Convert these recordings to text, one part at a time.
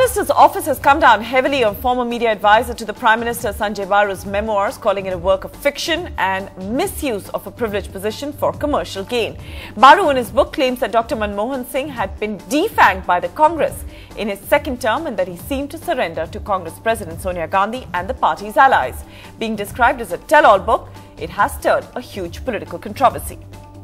Minister's office has come down heavily on former media advisor to the Prime Minister Sanjay Baru's memoirs, calling it a work of fiction and misuse of a privileged position for commercial gain. Baru in his book claims that Dr. Manmohan Singh had been defanged by the Congress in his second term and that he seemed to surrender to Congress President Sonia Gandhi and the party's allies. Being described as a tell-all book, it has stirred a huge political controversy.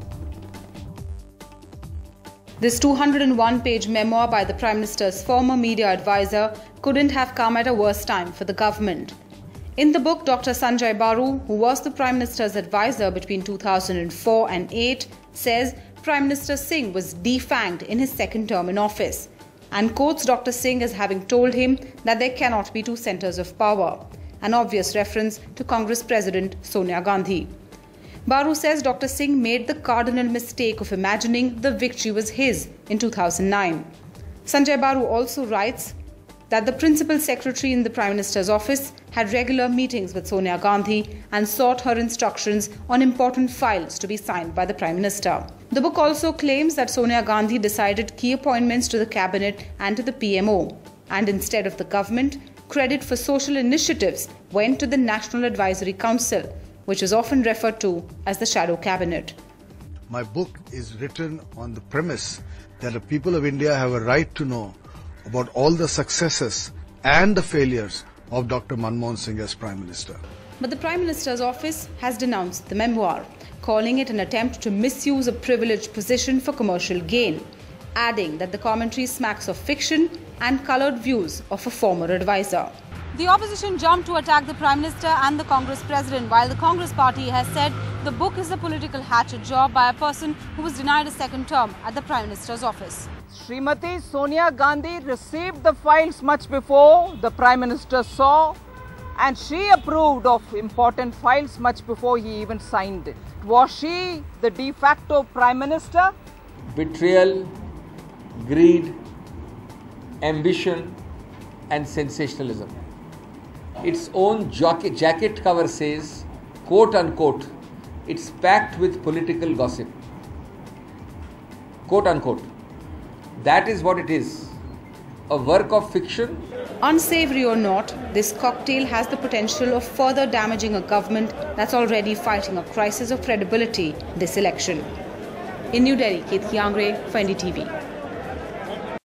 This 201-page memoir by the Prime Minister's former media advisor couldn't have come at a worse time for the government. In the book, Dr. Sanjay Baru, who was the Prime Minister's advisor between 2004 and 2008, says Prime Minister Singh was defanged in his second term in office and quotes Dr. Singh as having told him that there cannot be two centres of power, an obvious reference to Congress President Sonia Gandhi. Baru says Dr. Singh made the cardinal mistake of imagining the victory was his in 2009. Sanjay Baru also writes that the Principal Secretary in the Prime Minister's office had regular meetings with Sonia Gandhi and sought her instructions on important files to be signed by the Prime Minister. The book also claims that Sonia Gandhi decided key appointments to the cabinet and to the PMO, and instead of the government, credit for social initiatives went to the National Advisory Council, which is often referred to as the shadow cabinet. My book is written on the premise that the people of India have a right to know about all the successes and the failures of Dr. Manmohan Singh as Prime Minister. But the Prime Minister's office has denounced the memoir, calling it an attempt to misuse a privileged position for commercial gain, adding that the commentary smacks of fiction and coloured views of a former advisor. The opposition jumped to attack the Prime Minister and the Congress President, while the Congress party has said the book is a political hatchet job by a person who was denied a second term at the Prime Minister's office. Srimati Sonia Gandhi received the files much before the Prime Minister saw, and she approved of important files much before he even signed it. Was she the de facto Prime Minister? Betrayal, greed, ambition and sensationalism. Its own jacket cover says, quote unquote, it's packed with political gossip. Quote unquote. That is what it is. A work of fiction. Unsavory or not, this cocktail has the potential of further damaging a government that's already fighting a crisis of credibility this election. In New Delhi, Keith Kiangre for NDTV.